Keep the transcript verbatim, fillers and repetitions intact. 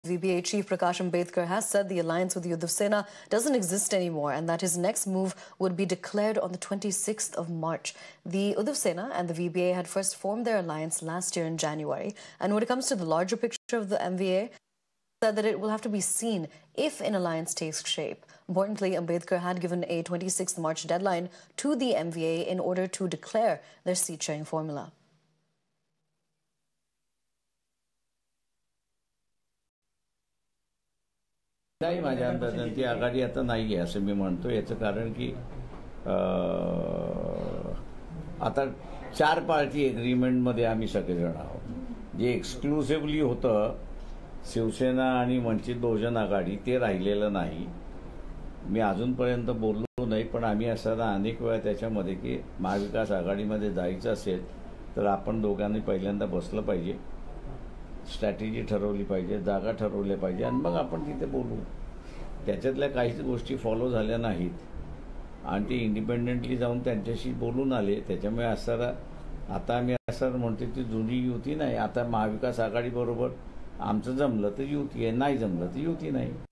V B A Chief Prakash Ambedkar has said the alliance with Yuddhav Sena doesn't exist anymore and that his next move would be declared on the twenty-sixth of March. The Yuddhav Sena and the V B A had first formed their alliance last year in January. And when it comes to the larger picture of the M V A, said that it will have to be seen if an alliance takes shape. Importantly, Ambedkar had given a twenty-sixth of March deadline to the M V A in order to declare their seat-sharing formula. नाही, माझ्या अंदाजाने ती आघाडी आता नाही आहे असं मी म्हणतो. याचं कारण की आता चार पार्टी एग्रीमेंटमध्ये आम्ही सगळेजण आहोत. जे एक्सक्लुसिव्हली होतं शिवसेना आणि वंचित बहुजन आघाडी ते राहिलेलं नाही. मी अजूनपर्यंत बोललो नाही, पण आम्ही असताना अनेक वेळा त्याच्यामध्ये की महाविकास आघाडीमध्ये जायचं असेल तर आपण दोघांनी पहिल्यांदा बसलं पाहिजे, स्ट्रॅटेजी ठरवली पाहिजे, जागा ठरवल्या पाहिजे आणि मग आपण तिथे बोलू. त्याच्यातल्या काहीच गोष्टी फॉलो झाल्या नाहीत आणि ते इंडिपेंडेंटली जाऊन त्यांच्याशी बोलून आले. त्याच्यामुळे असताना आता आम्ही असं म्हणतो ती जुनी युती नाही. आता महाविकास आघाडीबरोबर आमचं जमलं तर युती आहे, नाही जमलं तर युती नाही.